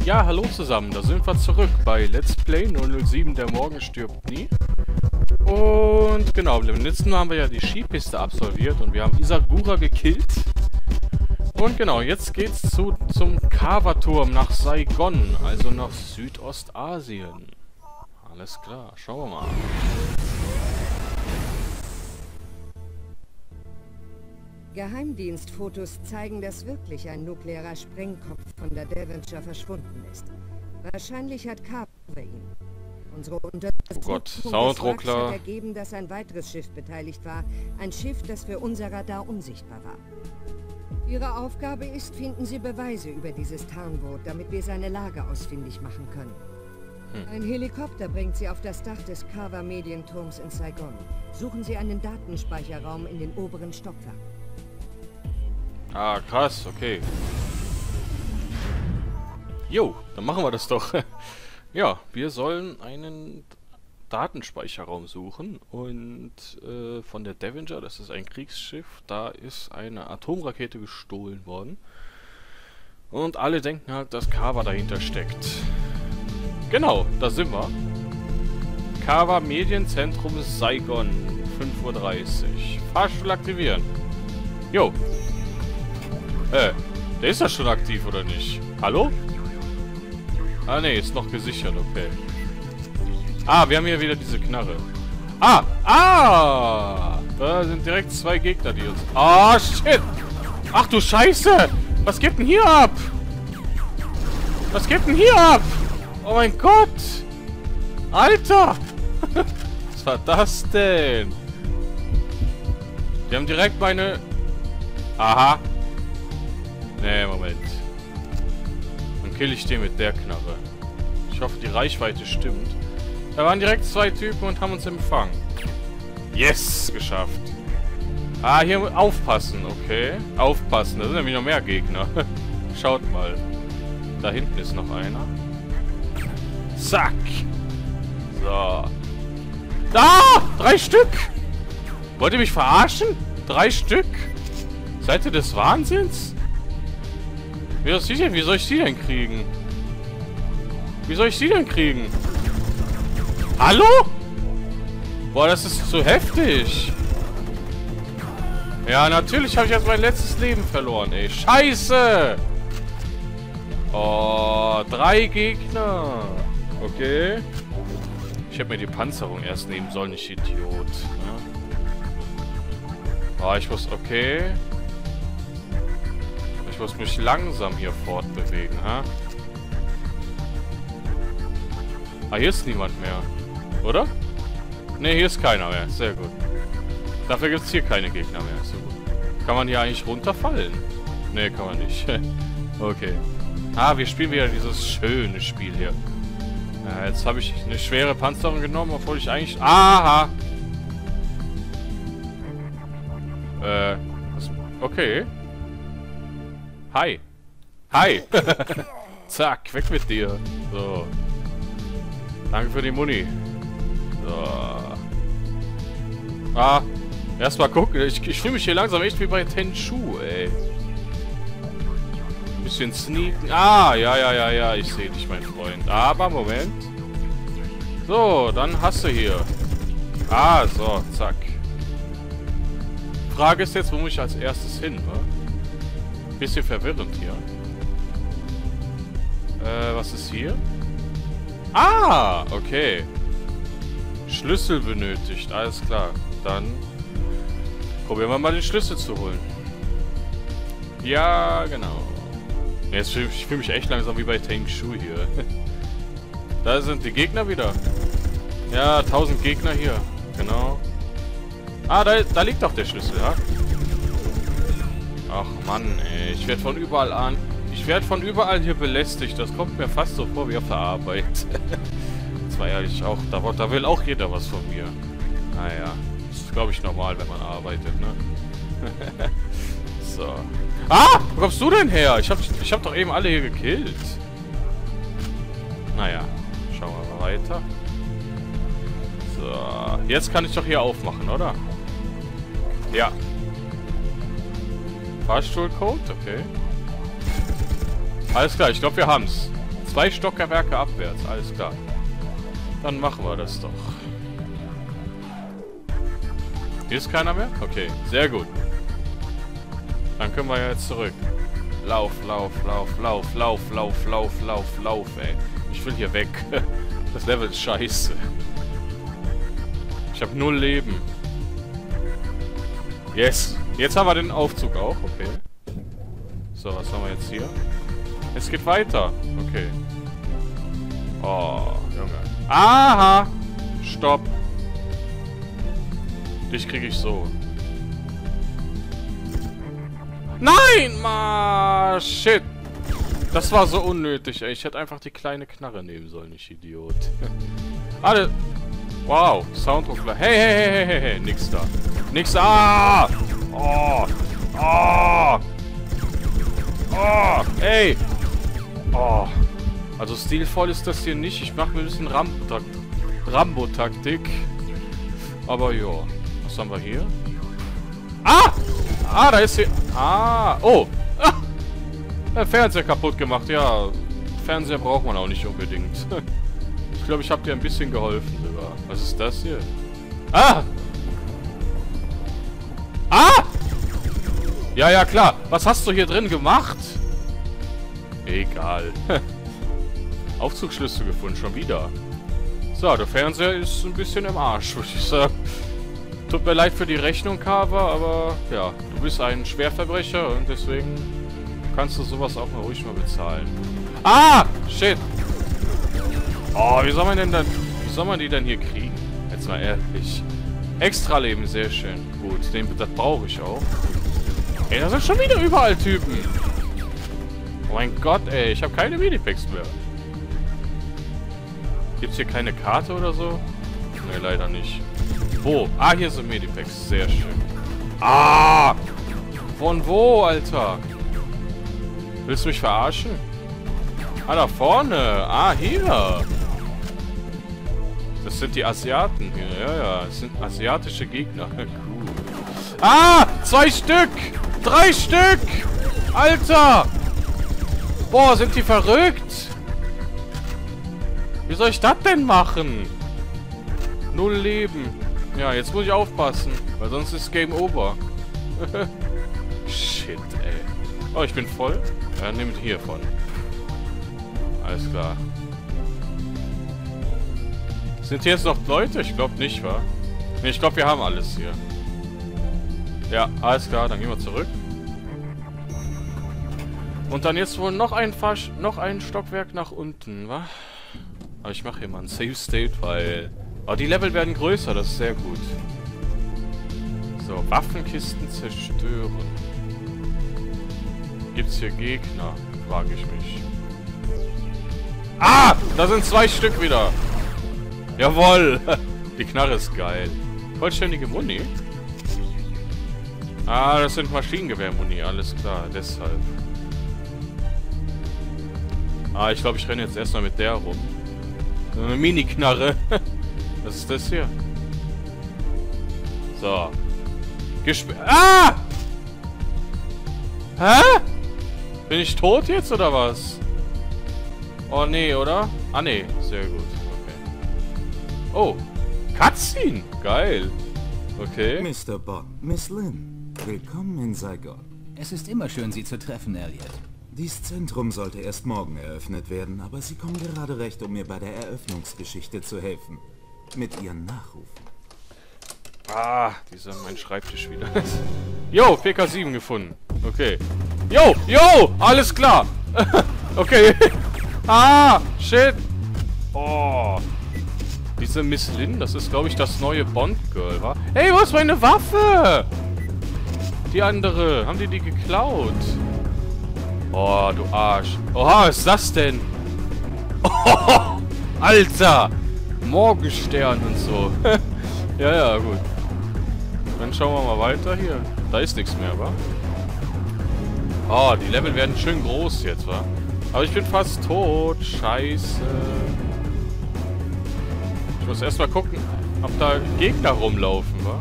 Ja, hallo zusammen, da sind wir zurück bei Let's Play 007, der Morgen stirbt nie. Und genau, im letzten Mal haben wir ja die Skipiste absolviert und wir haben Isagura gekillt. Und genau, jetzt geht's zum Kawa-Turm nach Saigon, also nach Südostasien. Alles klar, schauen wir mal. Geheimdienstfotos zeigen, dass wirklich ein nuklearer Sprengkopf von der Devonshire verschwunden ist. Wahrscheinlich hat Carver ihn. Unsere Untersuchung hat ergeben, dass ein weiteres Schiff beteiligt war. Ein Schiff, das für unser Radar unsichtbar war. Ihre Aufgabe ist, finden Sie Beweise über dieses Tarnboot, damit wir seine Lage ausfindig machen können. Ein Helikopter bringt Sie auf das Dach des Carver-Medienturms in Saigon. Suchen Sie einen Datenspeicherraum in den oberen Stockwerken. Ah, krass, okay. Jo, dann machen wir das doch. Ja, wir sollen einen Datenspeicherraum suchen und von der Devonshire, das ist ein Kriegsschiff, da ist eine Atomrakete gestohlen worden. Und alle denken halt, dass Carver dahinter steckt. Genau, da sind wir. Carver Medienzentrum Saigon, 5:30 Uhr. Fahrstuhl aktivieren. Jo. Der ist ja schon aktiv, oder nicht? Hallo? Ah, ne, ist noch gesichert, okay. Ah, wir haben hier wieder diese Knarre. Ah! Da sind direkt zwei Gegner, die uns... Ah, shit! Ach du Scheiße! Was geht denn hier ab? Was geht denn hier ab? Oh mein Gott! Alter! Was war das denn? Die haben direkt meine... Aha! Nee, Moment. Dann kill ich den mit der Knarre. Ich hoffe, die Reichweite stimmt. Da waren direkt zwei Typen und haben uns empfangen. Yes! Geschafft. Ah, hier aufpassen, okay. Aufpassen, da sind nämlich noch mehr Gegner. Schaut mal. Da hinten ist noch einer. Zack! So. Da! 3 Stück! Wollt ihr mich verarschen? 3 Stück? Seid ihr des Wahnsinns? Wie soll ich die denn kriegen? Wie soll ich die denn kriegen? Hallo? Boah, das ist zu heftig. Ja, natürlich habe ich jetzt mein letztes Leben verloren, ey. Scheiße! Oh, 3 Gegner. Okay. Ich hätte mir die Panzerung erst nehmen sollen, ich Idiot. Ja. Oh, ich muss... Okay. Ich muss mich langsam hier fortbewegen, ha? Ah, hier ist niemand mehr. Oder? Ne, hier ist keiner mehr. Sehr gut. Dafür gibt es hier keine Gegner mehr. So gut. Kann man hier eigentlich runterfallen? Ne, kann man nicht. Okay. Ah, wir spielen wieder dieses schöne Spiel hier. Ja, jetzt habe ich eine schwere Panzerung genommen, obwohl ich eigentlich... Aha! Okay. Hi. Hi. Zack, weg mit dir. So. Danke für die Muni. So. Ah. Erstmal gucken. Ich fühle mich hier langsam echt wie bei Tenchu, ey. Ein bisschen sneaken. Ah, ja. Ich sehe dich, mein Freund. Aber, Moment. So, dann hast du hier. Ah, so, zack. Frage ist jetzt, wo muss ich als erstes hin, ne? Bisschen verwirrend hier. Was ist hier? Ah, okay. Schlüssel benötigt, alles klar. Dann probieren wir mal den Schlüssel zu holen. Ja, genau. Jetzt ich fühle mich echt langsam wie bei Tenchu hier. Da sind die Gegner wieder. Ja, 1000 Gegner hier. Genau. Ah, da liegt doch der Schlüssel, ja? Ach Mann, ey. Ich werde von überall hier belästigt. Das kommt mir fast so vor wie auf der Arbeit. Das war ehrlich auch. Da will auch jeder was von mir. Naja. Das ist, glaube ich, normal, wenn man arbeitet, ne? So. Ah! Wo kommst du denn her? Ich hab doch eben alle hier gekillt. Naja. Schauen wir mal weiter. So. Jetzt kann ich doch hier aufmachen, oder? Ja. Fahrstuhlcode, okay. Alles klar, ich glaube, wir haben's. 2 Stockwerke abwärts, alles klar. Dann machen wir das doch. Hier ist keiner mehr? Okay, sehr gut. Dann können wir ja jetzt zurück. Lauf, ey. Ich will hier weg. Das Level ist scheiße. Ich habe 0 Leben. Yes. Jetzt haben wir den Aufzug auch. Okay. So, was haben wir jetzt hier? Es geht weiter. Okay. Oh, Junge. Aha! Stopp. Dich kriege ich so. Nein! Ma, shit. Das war so unnötig, ey. Ich hätte einfach die kleine Knarre nehmen sollen, ich Idiot. Alle. Wow, Soundruckler. Hey. Nix da. Nix da. Oh. Oh. Oh. Ey. Oh. Also stilvoll ist das hier nicht. Ich mache mir ein bisschen Rambo-Taktik. Aber ja. Was haben wir hier? Ah! Ah, da ist hier... Ah! Oh! Ah! Der Fernseher kaputt gemacht. Ja, Fernseher braucht man auch nicht unbedingt. Ich glaube, ich habe dir ein bisschen geholfen sogar. Was ist das hier? Ah! Ah! Ja, klar. Was hast du hier drin gemacht? Egal. Aufzugsschlüssel gefunden, schon wieder. So, der Fernseher ist ein bisschen im Arsch, würde ich sagen. Tut mir leid für die Rechnung, Carver, aber ja, du bist ein Schwerverbrecher und deswegen kannst du sowas auch mal ruhig mal bezahlen. Ah! Shit! Oh, wie soll man die denn hier kriegen? Jetzt mal ehrlich. Extra Leben, sehr schön. Gut, das brauche ich auch. Ey, da sind schon wieder überall Typen. Oh mein Gott, ey, ich habe keine Medipacks mehr. Gibt's hier keine Karte oder so? Ne, leider nicht. Wo? Ah, hier sind Medipacks. Sehr schön. Ah! Von wo, Alter? Willst du mich verarschen? Ah, da vorne. Ah, hier. Das sind die Asiaten hier. Ja. Das sind asiatische Gegner. Cool. Ah! 2 Stück! 3 Stück! Alter! Boah, sind die verrückt? Wie soll ich das denn machen? 0 Leben. Ja, jetzt muss ich aufpassen, weil sonst ist Game Over. Shit, ey. Oh, ich bin voll. Ja, nehmt hiervon. Alles klar. Sind hier jetzt noch Leute? Ich glaube nicht, wa? Ne, ich glaube, wir haben alles hier. Ja, alles klar, dann gehen wir zurück. Und dann jetzt wohl noch ein Stockwerk nach unten, wa? Aber ich mache hier mal ein Save State, weil... Oh, die Level werden größer, das ist sehr gut. So, Waffenkisten zerstören. Gibt's hier Gegner? Frage ich mich. Ah! Da sind 2 Stück wieder. Jawohl! Die Knarre ist geil. Vollständige Muni? Ah, das sind Maschinengewehr-Muni, alles klar, deshalb. Ah, ich glaube, ich renne jetzt erstmal mit der rum. Eine Mini-Knarre. Was ist das hier? So. Ah! Hä? Bin ich tot jetzt oder was? Oh nee, oder? Ah nee, sehr gut. Okay. Oh, Cutscene. Geil. Okay. Mr. Bond, Miss Lynn, willkommen in Saigon. Es ist immer schön, Sie zu treffen, Elliot. Dies Zentrum sollte erst morgen eröffnet werden, aber Sie kommen gerade recht, um mir bei der Eröffnungsgeschichte zu helfen. Mit Ihren Nachrufen. Ah, dieser mein Schreibtisch wieder. Jo, PK7 gefunden. Okay. Jo, alles klar. Okay. Ah, shit. Oh. Diese Miss Lynn, das ist, glaube ich, das neue Bond-Girl, wa? Hey, wo ist meine Waffe? Die andere. Haben die geklaut? Oh, du Arsch. Oha, was ist das denn? Oh, Alter. Morgenstern und so. Ja, gut. Dann schauen wir mal weiter hier. Da ist nichts mehr, wa? Oh, die Level werden schön groß jetzt, wa? Aber ich bin fast tot. Scheiße. Ich muss erstmal gucken, ob da Gegner rumlaufen, wa?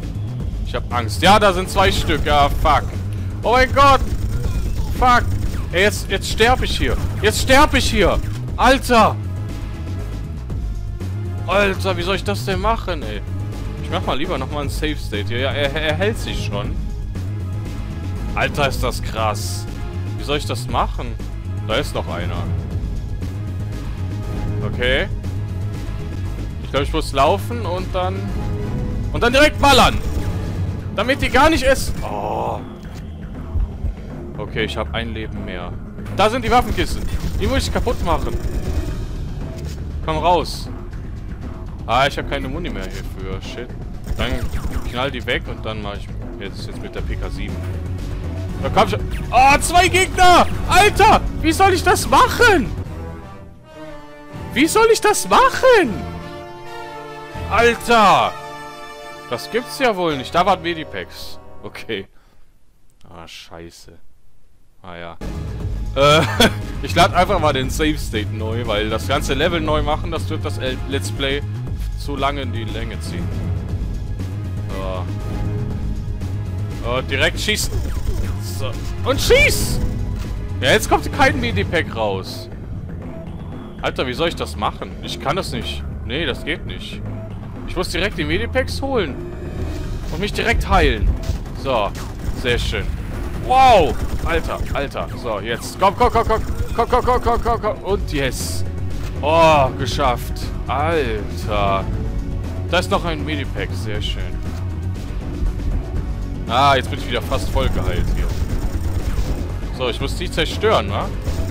Ich hab Angst. Ja, da sind 2 Stück. Ja, fuck. Oh mein Gott. Fuck. Ey, jetzt sterbe ich hier. Jetzt sterbe ich hier. Alter. Alter, wie soll ich das denn machen, ey? Ich mach mal lieber nochmal ein Save State hier. Ja, er hält sich schon. Alter, ist das krass. Wie soll ich das machen? Da ist noch einer. Okay. Ich glaube, ich muss laufen und dann... Und dann direkt ballern. Damit die gar nicht essen. Oh. Okay, ich habe ein Leben mehr. Da sind die Waffenkisten. Die muss ich kaputt machen. Komm raus. Ah, ich habe keine Muni mehr hierfür. Shit. Dann knall die weg und dann mache ich jetzt mit der PK7. Da komm schon. Oh, 2 Gegner! Alter! Wie soll ich das machen? Wie soll ich das machen? Alter! Das gibt's ja wohl nicht. Da waren Medipacks. Okay. Ah, scheiße. Ah ja. Ich lade einfach mal den Save State neu, weil das ganze Level neu machen, das wird das Let's Play zu lange in die Länge ziehen. So. Direkt schießen. So. Und schieß! Ja, jetzt kommt kein Medipack raus. Alter, wie soll ich das machen? Ich kann das nicht. Nee, das geht nicht. Ich muss direkt die Medipacks holen. Und mich direkt heilen. So, sehr schön. Wow! Alter, Alter. So, jetzt. Komm. Und yes. Oh, geschafft. Alter. Da ist noch ein Medipack. Sehr schön. Ah, jetzt bin ich wieder fast voll geheilt hier. So, ich muss die zerstören, wa?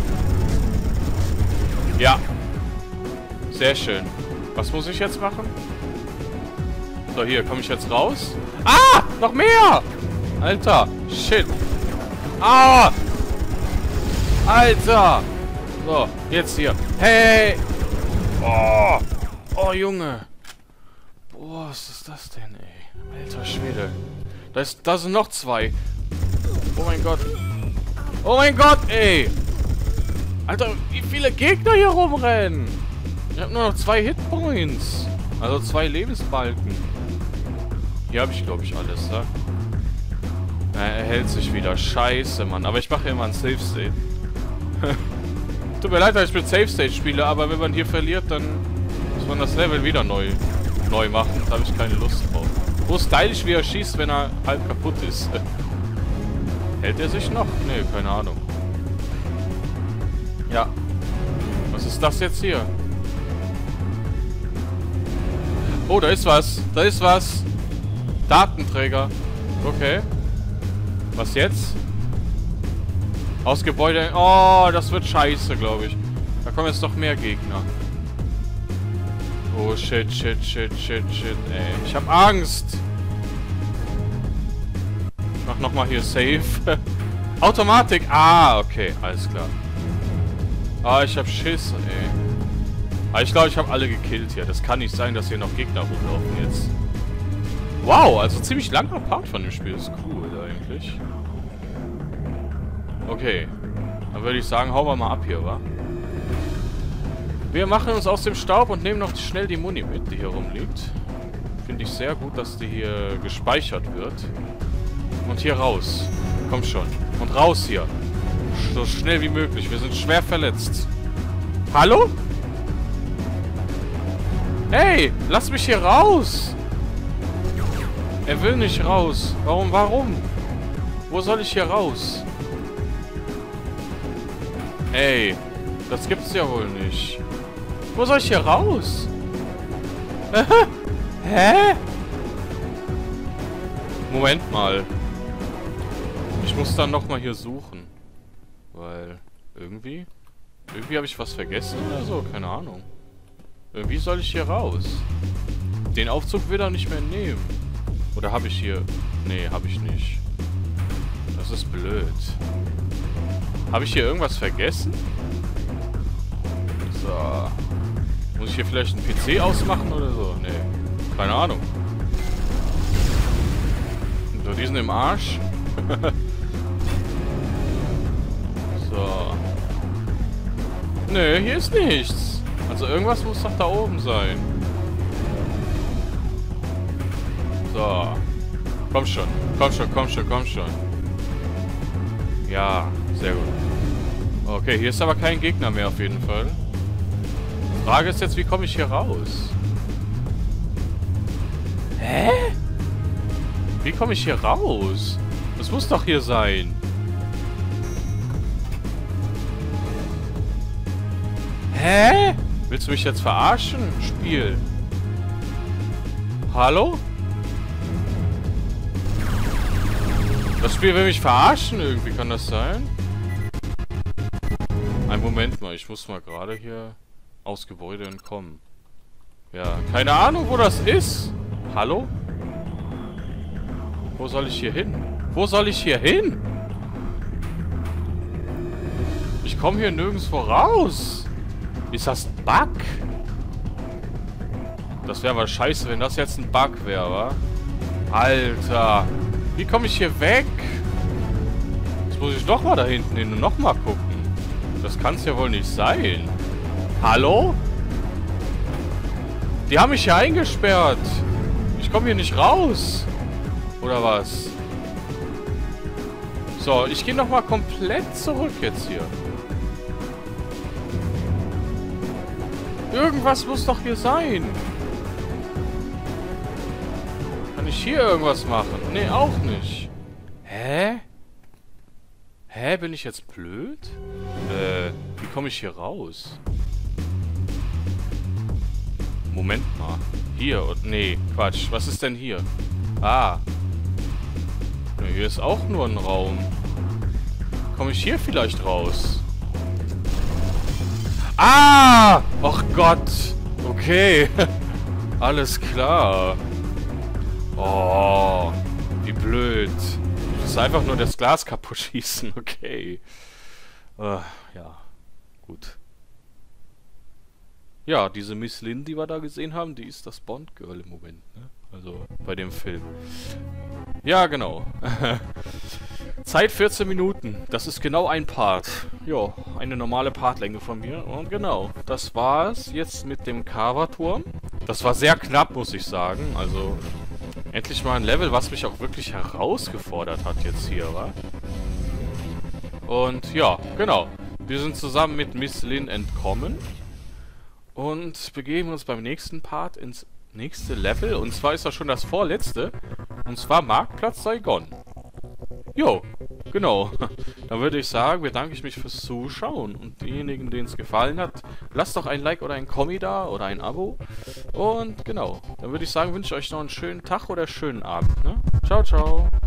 Ja. Sehr schön. Was muss ich jetzt machen? So, hier, komme ich jetzt raus? Ah! Noch mehr! Alter, shit. Ah! Alter! So, jetzt hier. Hey! Oh! Oh, Junge. Boah, was ist das denn, ey? Alter Schwede. Da sind noch 2. Oh mein Gott. Oh mein Gott, ey! Alter, wie viele Gegner hier rumrennen! Ich habe nur noch 2 Hitpoints. Also 2 Lebensbalken. Hier habe ich, glaube ich, alles, ne? Er hält sich wieder. Scheiße, Mann. Aber ich mache ja immer ein Save State. Tut mir leid, dass ich mit Save State spiele, aber wenn man hier verliert, dann muss man das Level wieder neu machen. Da habe ich keine Lust drauf. So stylisch, wie er schießt, wenn er halb kaputt ist. Hält er sich noch? Nee, keine Ahnung. Ja. Was ist das jetzt hier? Oh, da ist was. Da ist was. Datenträger. Okay. Was jetzt? Aus Gebäude. Oh, das wird scheiße, glaube ich. Da kommen jetzt noch mehr Gegner. Oh, shit, ey. Ich hab Angst. Ich mach nochmal hier Save. Automatik. Ah, okay. Alles klar. Ah, ich hab Schiss, ey. Aber ich glaube, ich habe alle gekillt hier. Das kann nicht sein, dass hier noch Gegner rumlaufen jetzt. Wow, also ziemlich langer Part von dem Spiel. Das ist cool eigentlich. Okay. Dann würde ich sagen, hauen wir mal ab hier, wa? Wir machen uns aus dem Staub und nehmen noch schnell die Muni mit, die hier rumliegt. Finde ich sehr gut, dass die hier gespeichert wird. Und hier raus. Komm schon. Und raus hier. So schnell wie möglich. Wir sind schwer verletzt. Hallo? Hey, lass mich hier raus. Er will nicht raus. Warum? Wo soll ich hier raus? Ey, das gibt's ja wohl nicht. Wo soll ich hier raus? Hä? Moment mal. Ich muss dann nochmal hier suchen. Weil, irgendwie habe ich was vergessen oder so. Keine Ahnung. Wie soll ich hier raus? Den Aufzug will er nicht mehr nehmen. Oder habe ich hier... Nee, habe ich nicht. Das ist blöd. Habe ich hier irgendwas vergessen? So. Muss ich hier vielleicht einen PC ausmachen oder so? Nee. Keine Ahnung. So, die sind im Arsch. So. Nö, hier ist nichts. Also irgendwas muss doch da oben sein. So. Komm schon. Ja, sehr gut. Okay, hier ist aber kein Gegner mehr auf jeden Fall. Frage ist jetzt, wie komme ich hier raus? Hä? Wie komme ich hier raus? Das muss doch hier sein. Hä? Willst du mich jetzt verarschen, Spiel? Hallo? Das Spiel will mich verarschen irgendwie, kann das sein? Einen Moment mal, ich muss mal gerade hier aus Gebäude entkommen. Ja, keine Ahnung, wo das ist. Hallo? Wo soll ich hier hin? Wo soll ich hier hin? Ich komme hier nirgendwo raus. Ist das ein Bug? Das wäre aber scheiße, wenn das jetzt ein Bug wäre, wa? Alter. Wie komme ich hier weg? Jetzt muss ich doch mal da hinten hin und nochmal gucken. Das kann es ja wohl nicht sein. Hallo? Die haben mich hier eingesperrt. Ich komme hier nicht raus. Oder was? So, ich gehe nochmal komplett zurück jetzt hier. Irgendwas muss doch hier sein. Kann ich hier irgendwas machen? Nee, auch nicht. Hä? Hä, bin ich jetzt blöd? Wie komme ich hier raus? Moment mal. Hier und... Nee, Quatsch. Was ist denn hier? Ah. Ja, hier ist auch nur ein Raum. Komme ich hier vielleicht raus? Ah! Och Gott. Okay. Alles klar. Oh. Wie blöd. Das ist einfach nur das Glas kaputt schießen. Okay. Ja. Gut. Ja, diese Miss Lynn, die wir da gesehen haben, die ist das Bond-Girl im Moment, ne? Also, bei dem Film. Ja, genau. Zeit 14 Minuten. Das ist genau ein Part. Jo, eine normale Partlänge von mir. Und genau, das war's jetzt mit dem Kava-Turm. Das war sehr knapp, muss ich sagen. Also, endlich mal ein Level, was mich auch wirklich herausgefordert hat jetzt hier, wa? Und ja, genau. Wir sind zusammen mit Miss Lynn entkommen. Und begeben uns beim nächsten Part ins nächste Level. Und zwar ist das schon das vorletzte. Und zwar Marktplatz Saigon. Jo, genau. Dann würde ich sagen, bedanke ich mich fürs Zuschauen. Und diejenigen, denen es gefallen hat, lasst doch ein Like oder ein Kommi da oder ein Abo. Und genau, dann würde ich sagen, wünsche ich euch noch einen schönen Tag oder schönen Abend. Ne? Ciao, ciao.